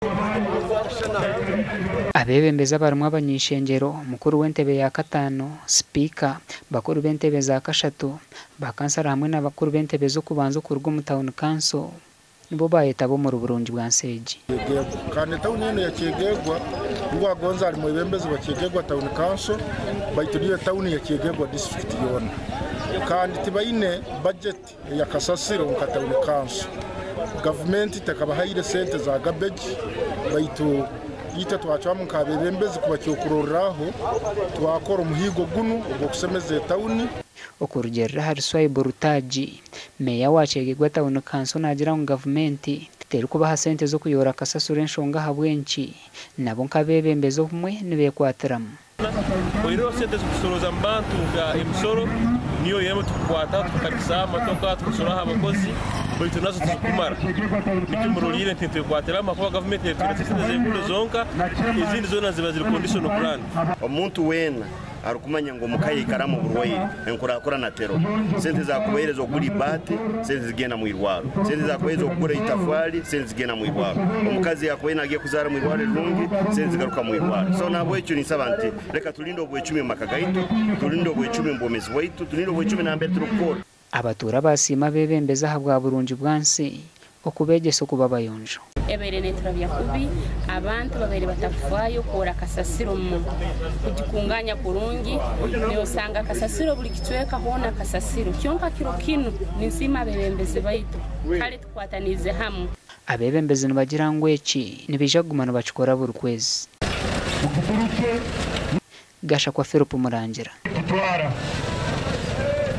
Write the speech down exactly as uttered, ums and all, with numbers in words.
abebembeza barimwo abanyishengero mukuru w'entebe ya katano speaker bakuru b'entebe za kashatu bakansara hamwe n'abakuru b'entebe zo kubanza kurugo mu town council nibo bayeta bo mu Burungi bwa Nseji kandi town yene yakegegwa ngwa gonza ari mu bembezi bakegegwa town council bayituriye town yakegegwa district yona kandi tibaine budget ya kasasiro mu town council government takaba hayire sente za garbage bayitu yita twacwa mu kabebembezi kubacyokuroraho twakora umuhigo guno ubwo kusemeze town okurugerera hari Swaibu Rutaji meya wacegegwa town council nagira ngo government teri kubaha sente zo kuyora kasasura enshonga habwenki nabo nkabebembezo humwe nibekwatiramo oiro sente zo kusoroza mbantu ga emisoro niyo yemo tukwata tukarisa matoka tukusora abakozi bito nazo tukumara bitumurulire ntete kwatiramo kwa government yeturatsinze zekulo zonka izindi zona ziba ziri conditional plan omuntu wena arukumanya ngo mukayikara mu burwayi enkora akora na tero sente za kubereza kuri bate sente zigena mu irwaro sente za kubereza kuri itafari sente zigena mu irwaro omukazi yakwena agiye kuzara mu irwaro rungi sente zigaruka mu irwaro so nabo icyo ni sabanti reka tulindo bwe cumi makagaito tulindo bwe cumi mbomezi waitu tulindo bwe cumi nambe turukora abatura basima bebembeza habwa Burungi bwansi okubegeso kuba bayonjo ebere neturabya kubi abantu babere batakuvayo kora kasasiro mu kujikunganya kurungi niyo sanga kasasiro buli kitweka hona kasasiro kyonka kiro kino nisima bebembeze baitu kale tukwatanize hamu abebembeze nibagira ngo eki nibijagumana bakikora buri kwezi gasha kwa Philip Murangira tutwara